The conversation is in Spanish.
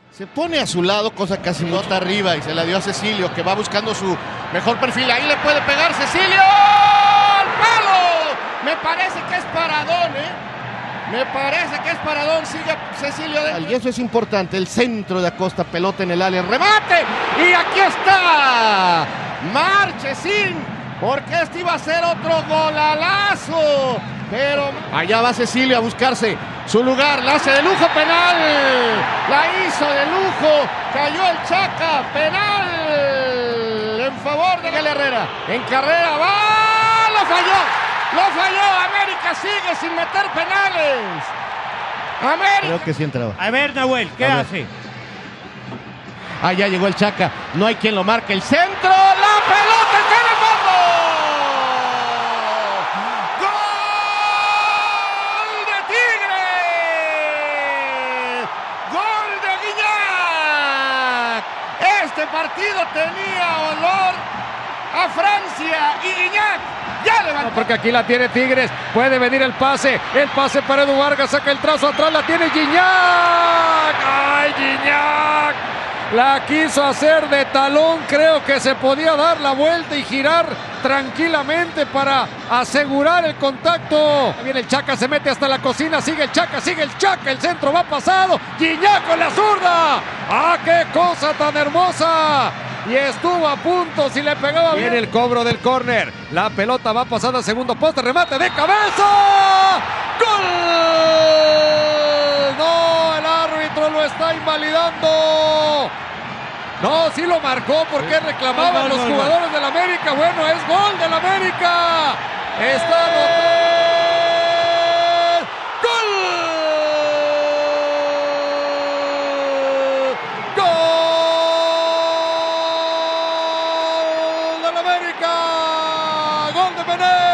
Se pone a su lado, cosa casi nota arriba, y se la dio a Cecilio, que va buscando su mejor perfil. Ahí le puede pegar Cecilio. ¡Al palo! Me parece que es paradón, Me parece que es paradón. Sigue Cecilio. Y eso es importante. El centro de Acosta, pelota en el área, remate. Y aquí está Marchesín, porque este iba a ser otro golalazo. Pero allá va Cecilio a buscarse su lugar, la hace de lujo, penal, la hizo de lujo, cayó el Chaca, penal en favor de Miguel Herrera, en carrera, va, lo falló, América sigue sin meter penales, América. Creo que sí entraba. A ver, Nahuel, ¿qué hace? Allá llegó el Chaca, no hay quien lo marque, el centro, la pelota está en el fondo. Este partido tenía olor a Francia y Guiñac ya levantó. Porque aquí la tiene Tigres, puede venir el pase para Edu Vargas, saca el trazo atrás, la tiene Guiñac. ¡Ay, Guiñac! La quiso hacer de talón, creo que se podía dar la vuelta y girar tranquilamente para asegurar el contacto. Viene el Chaca, se mete hasta la cocina, sigue el Chaca, el centro va pasado, Guiñac con la zurda. ¡Ah, qué cosa tan hermosa! Y estuvo a punto, si le pegaba bien. Viene el cobro del córner, la pelota va pasada al segundo poste, remate de cabeza. ¡Gol! ¡No! El árbitro lo está invalidando. No, sí lo marcó porque reclamaban los jugadores del América. Bueno, es gol del América. Está anotado. ¡Gol! ¡Gol del América! ¡Gol de Benet!